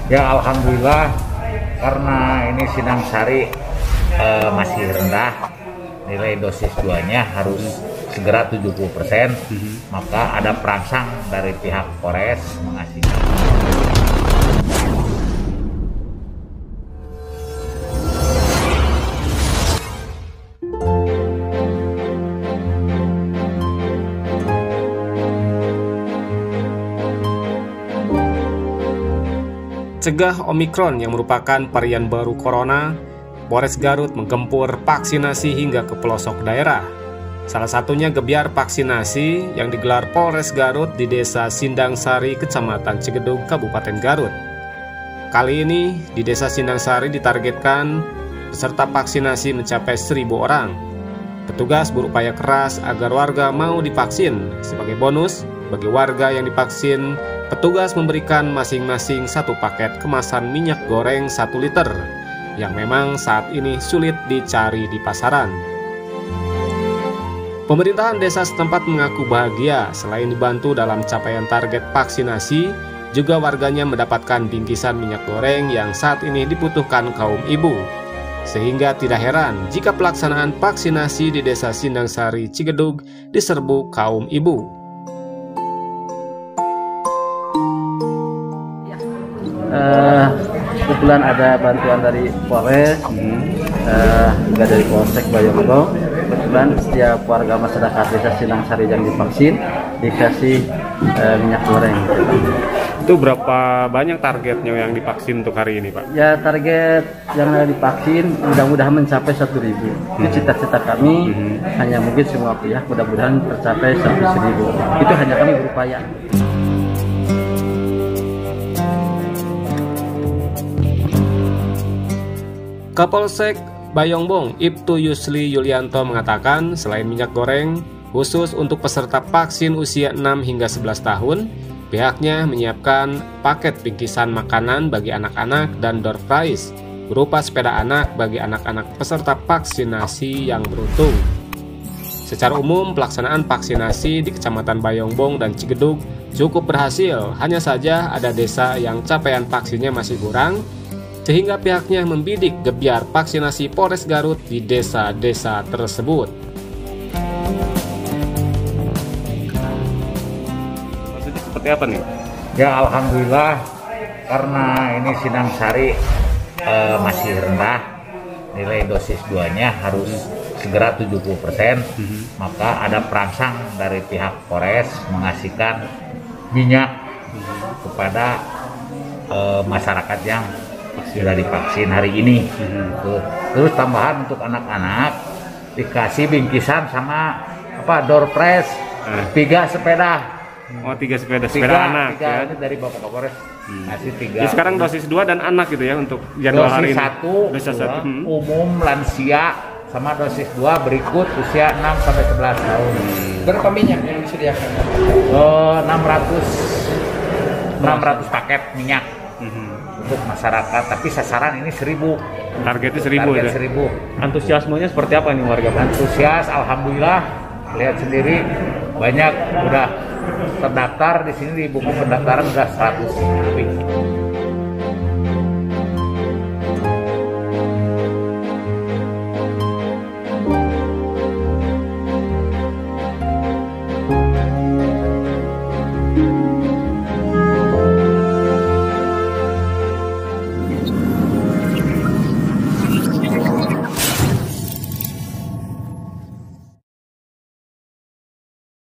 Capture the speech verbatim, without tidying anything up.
Ya alhamdulillah, karena ini Sindang Sari eh, masih rendah, nilai dosis dua-nya harus segera tujuh puluh persen, maka ada perangsang dari pihak Polres mengasihkan. Cegah Omikron yang merupakan varian baru corona, Polres Garut menggempur vaksinasi hingga ke pelosok daerah. Salah satunya gebyar vaksinasi yang digelar Polres Garut di Desa Sindang Sari, Kecamatan Cigedug, Kabupaten Garut. Kali ini di Desa Sindang Sari ditargetkan peserta vaksinasi mencapai seribu orang. Petugas berupaya keras agar warga mau divaksin. Sebagai bonus, bagi warga yang divaksin, petugas memberikan masing-masing satu paket kemasan minyak goreng satu liter yang memang saat ini sulit dicari di pasaran. Pemerintahan desa setempat mengaku bahagia selain dibantu dalam capaian target vaksinasi, juga warganya mendapatkan bingkisan minyak goreng yang saat ini dibutuhkan kaum ibu. Sehingga tidak heran jika pelaksanaan vaksinasi di Desa Sindang Sari, Cigedug diserbu kaum ibu. Uh, kebetulan ada bantuan dari Polres, uh, juga dari Polsek Bayongbong. Kebetulan setiap warga masyarakat Desa Sindang Sari yang divaksin dikasih uh, minyak goreng. Itu berapa banyak targetnya yang divaksin untuk hari ini, Pak? Ya, target yang divaksin mudah-mudahan mencapai satu ribu. Itu cita-cita kami, hmm. hanya mungkin semua pihak mudah-mudahan tercapai seratus ribu. Itu hanya kami berupaya. Kapolsek Bayongbong Ibtu Yusli Yulianto mengatakan selain minyak goreng khusus untuk peserta vaksin usia enam hingga sebelas tahun, pihaknya menyiapkan paket bingkisan makanan bagi anak-anak dan door prize berupa sepeda anak bagi anak-anak peserta vaksinasi yang beruntung. Secara umum, pelaksanaan vaksinasi di Kecamatan Bayongbong dan Cigedug cukup berhasil, hanya saja ada desa yang capaian vaksinnya masih kurang, sehingga pihaknya membidik gebyar vaksinasi Polres Garut di desa-desa tersebut. Maksudnya seperti apa nih? Ya alhamdulillah, karena ini Sindang Sari eh, masih rendah, nilai dosis dua-nya harus segera tujuh puluh persen, maka ada perangsang dari pihak Polres mengasihkan minyak kepada eh, masyarakat yang sudah divaksin hari ini. Hmm. Terus tambahan untuk anak-anak dikasih bingkisan sama apa door prize, eh. tiga sepeda. Oh, tiga sepeda, sepeda tiga, anak tiga, ya. Ini dari Bapak Kapolres. Hmm. Ngasih tiga. Jadi sekarang dosis dua dan anak gitu ya untuk jadwal hari ini. Satu, dosis dua, satu hmm. umum lansia sama dosis dua berikut usia enam sampai sebelas tahun. Berapa minyak yang disediakan? Oh, enam ratus paket minyak. Hmm. Untuk masyarakat, tapi sasaran ini seribu. Targetnya seribu. Target ya? seribu. Antusiasmenya seperti apa nih warga? Antusias, alhamdulillah. Lihat sendiri banyak udah terdaftar di sini, di buku pendaftaran udah seratus lebih.